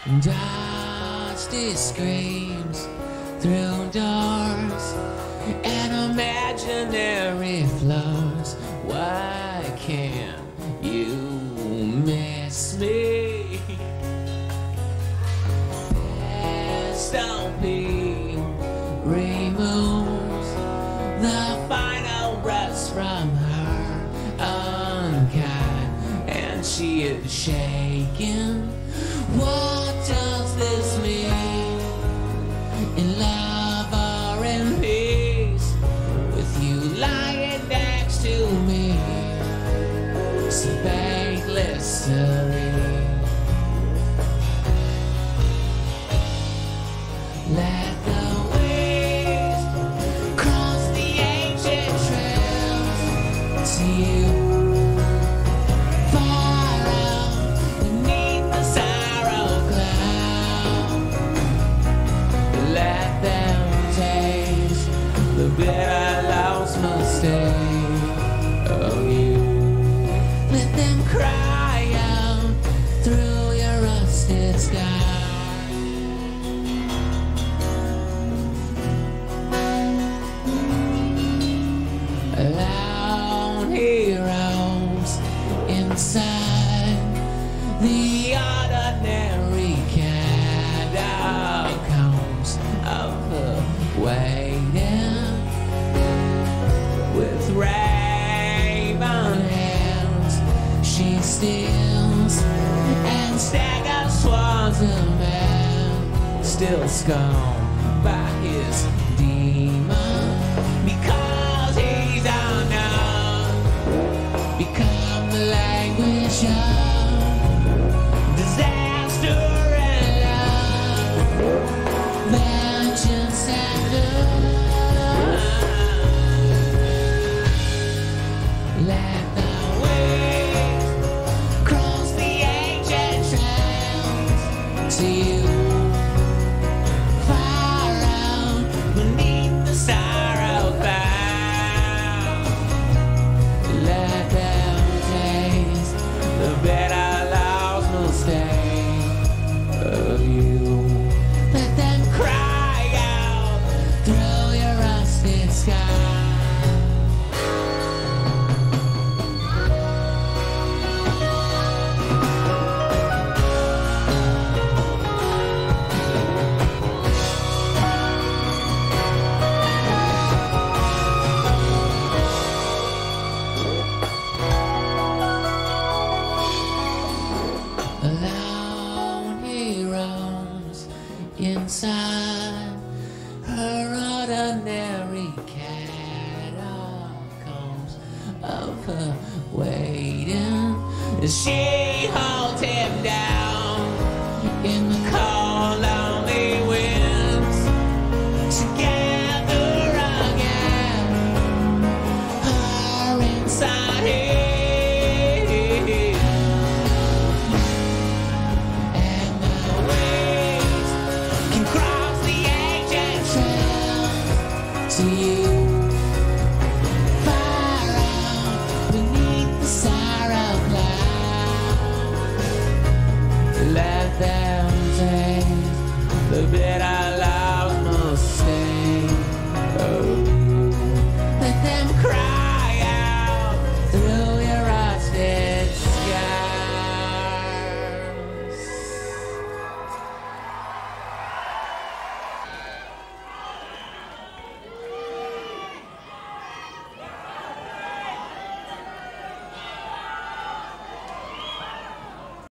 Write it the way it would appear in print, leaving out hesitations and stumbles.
Dusty screams through doors and imaginary floors. Why can't you miss me? S.O.P. removes the final rest from her unkind, and she is shaking. What does this mean? In love or in peace, with you lying next to me, spank Listerine. Let the waves cross the ancient trails to you. Bitter love's mistake of you. Let them cry out through your rusted sky. Alone he roams inside the ordinary catacombs of the waiting. With raven hands she steals and staggers towards a man still scorned by his demon, because he's unknown. Become the language of disaster and love, vengeance and love. Let the waves cross the ancient trails to you, far out beneath the sorrow cloud. Let them taste the bitter love's mistake of you. Let them cry out through your rusted sky. Alone he roams inside her ordinary catacombs of her waiting. She holds him down in the cold, lonely winds. Together again, her inside him. To you, far out beneath the sorrow cloud. Let them taste the bitter